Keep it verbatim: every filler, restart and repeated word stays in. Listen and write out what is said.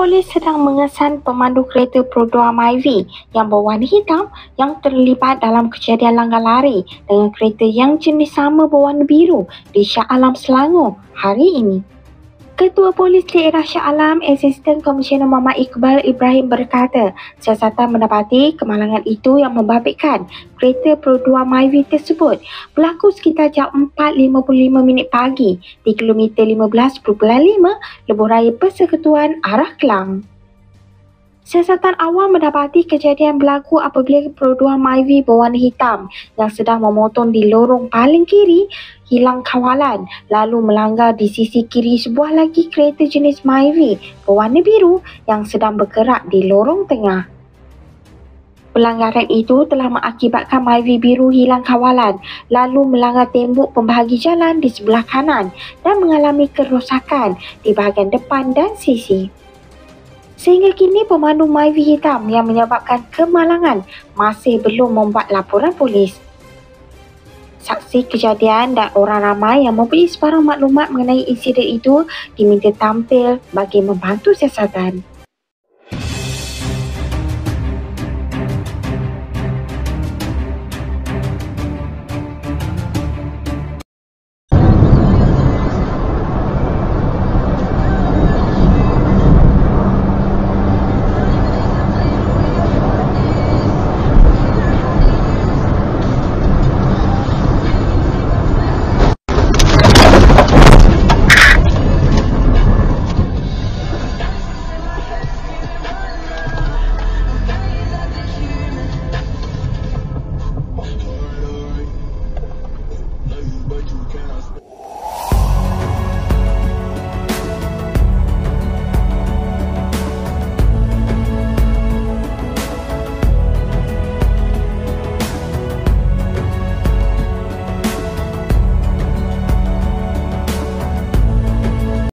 Polis sedang mengesan pemandu kereta Pro dua Myvi yang berwarna hitam yang terlibat dalam kejadian langgar lari dengan kereta yang jenis sama berwarna biru di Shah Alam, Selangor hari ini. Ketua Polis Daerah Shah Alam, Asisten Komisioner Muhammad Iqbal Ibrahim berkata, siasatan mendapati kemalangan itu yang membabitkan kereta Pro dua Myvi tersebut berlaku sekitar jam empat lima puluh lima minit pagi di kilometer lima belas perpuluhan lima Lebuh Raya Persekutuan arah Kelang. Siasatan awal mendapati kejadian berlaku apabila Pro dua Myvi berwarna hitam yang sedang memotong di lorong paling kiri hilang kawalan lalu melanggar di sisi kiri sebuah lagi kereta jenis Myvi berwarna biru yang sedang bergerak di lorong tengah. Pelanggaran itu telah mengakibatkan Myvi biru hilang kawalan lalu melanggar tembok pembahagi jalan di sebelah kanan dan mengalami kerosakan di bahagian depan dan sisi. Sehingga kini pemandu Myvi hitam yang menyebabkan kemalangan masih belum membuat laporan polis. Saksi kejadian dan orang ramai yang mempunyai sebarang maklumat mengenai insiden itu diminta tampil bagi membantu siasatan.